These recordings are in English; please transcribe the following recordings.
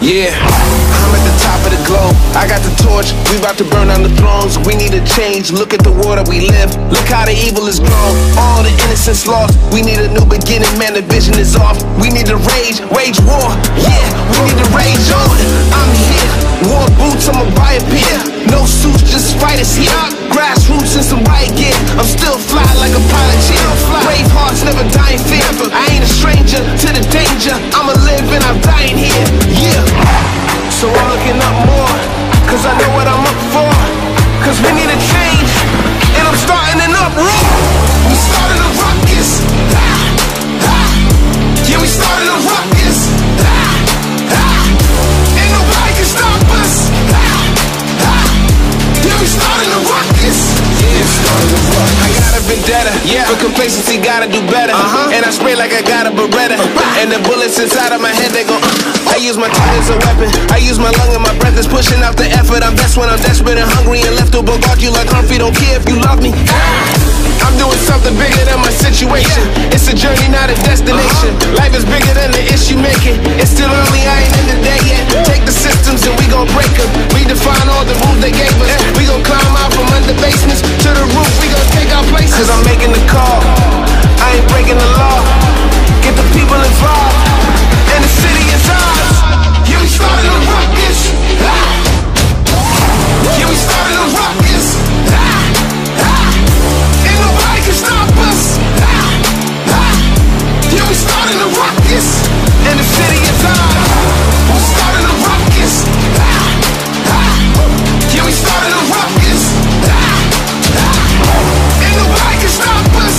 Yeah, I'm at the top of the globe. I got the torch, we about to burn down the thrones. We need a change, look at the world that we live. Look how the evil is grown, all the innocence lost. We need a new beginning, man, the vision is off. We need to wage war, yeah, we need to rage on. I'm here, war boots, I'ma buy a pair. No suits, just fighters here. Grassroots and some riot gear. I'm still fly like a pilot chief. Brave hearts never die in fear. I ain't a stranger to the danger. I'ma live and I'm dying here, yeah. So I'm looking up more, cause I know what I'm up for. Cause we need a change, and I'm starting an uproar. We started a ruckus, yeah, we started a ruckus, ain't nobody can stop us, yeah, we started a ruckus, yeah, started a ruckus. I got a vendetta, yeah. For complacency gotta do better, and I spray like I got a Beretta, and the bullets inside of my head they go I use my tongue as a weapon, I use my lung and my breath is pushing out the effort. I'm best when I'm desperate and hungry and left to bogart you like Humphrey. Don't care if you love me, I'm doing something bigger than my situation. It's a journey, not a destination. Life is bigger than the issue making. It's still early, I ain't in the day yet. Take the systems and we gon' break them. Redefine all the rules they gave us. We gon' climb out from under basements to the roof, we gon' take our places. Cause I'm making the call, I ain't breaking the law. Get the people involved, and the city is ours. Yeah, we started a ruckus, yeah, we started a ruckus, ain't nobody can stop us, yeah, we started a ruckus, and the city is ours. We started a ruckus, yeah, we started a ruckus, ain't nobody can stop us,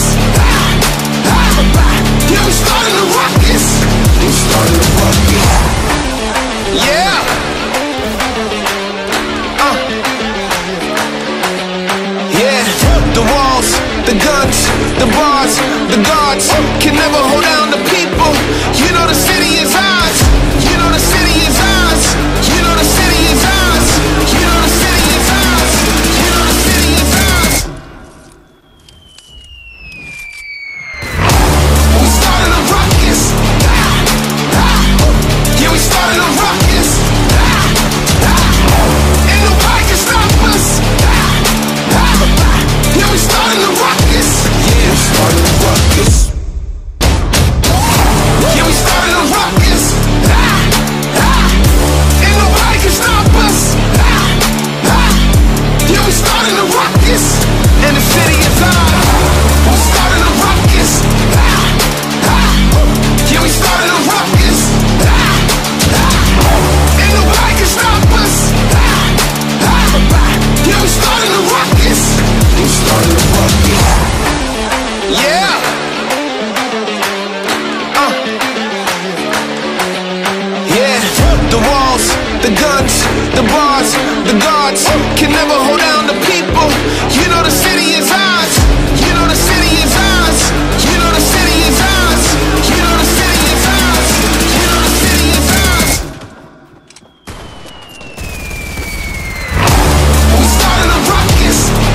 yeah, we started a ruckus, we started a ruckus, yeah. Yeah, the walls, the guns, the bars, the guards can never hold down the people. You know the city is ours. You know the city is ours. You know the city is ours. You know the city is ours. You know the city is ours. We started a ruckus. Yeah, we started a ruckus. Ain't nobody can stop us. Yeah, we started a ruckus. Yeah, we started a ruckus. Yeah, we started a ruckus. Ain't nobody can stop us. Yeah, we started a ruckus, and the city is ours. We started a ruckus. Yeah, we started a ruckus. Ain't nobody can stop us. Yeah, we started a ruckus. We started a ruckus. Yeah. Yeah. The walls, the guns, the bars, the guards can never hold down the people. You know the city is ours. You know the city is ours. You know the city is ours. You know the city is ours. You know the city is ours. We started a ruckus.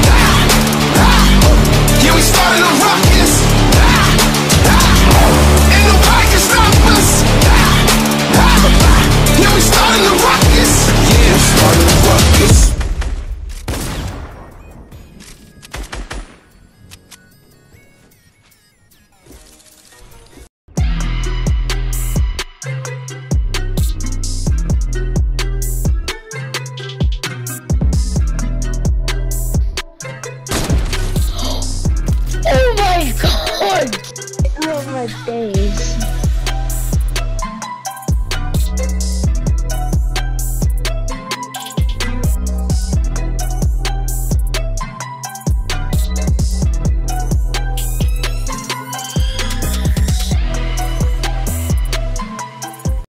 Yeah, we started a ruckus. Ain't nobody can stop us. Yeah, we started a ruckus. Yeah, we started a ruckus. Oh my god! Oh my days.